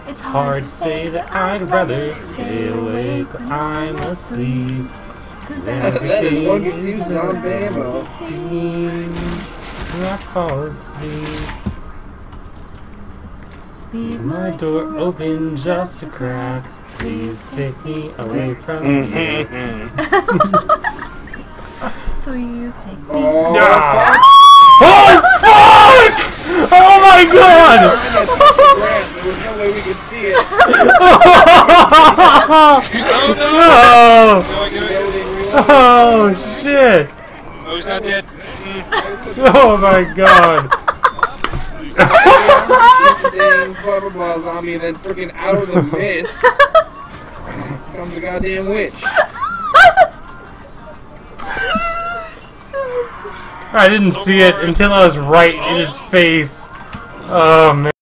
It's hard to say that I'd rather stay awake when I'm asleep. That is one good use on Bambo. I fall asleep. Leave my door open just a crack. Please take me away from here. Please take me. Oh, Yeah. Oh fuck! Oh my god! there was no way we could see it. Oh shit! Oh, he's not dead. Oh my god! Things, blah blah blah, zombie, and then freaking out of the mist comes a goddamn witch. I didn't see it until I was right in his face. Oh man.